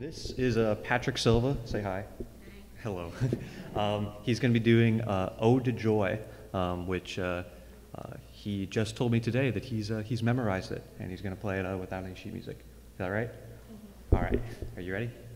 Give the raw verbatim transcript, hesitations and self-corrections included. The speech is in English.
This is uh, Patrick Silva. Say hi. Hello. um, he's going to be doing uh, Ode to Joy, um, which uh, uh, he just told me today that he's, uh, he's memorized it, and he's going to play it uh, without any sheet music. Is that right? Mm-hmm. All right. Are you ready?